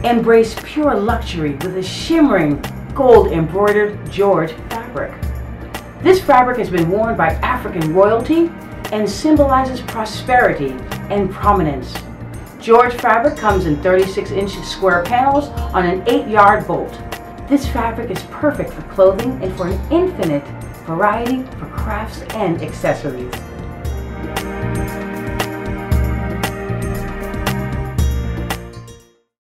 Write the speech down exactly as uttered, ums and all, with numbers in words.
Embrace pure luxury with a shimmering gold embroidered George fabric. This fabric has been worn by African royalty and symbolizes prosperity and prominence. George fabric comes in thirty-six inch square panels on an eight yard bolt. This fabric is perfect for clothing and for an infinite variety for crafts and accessories.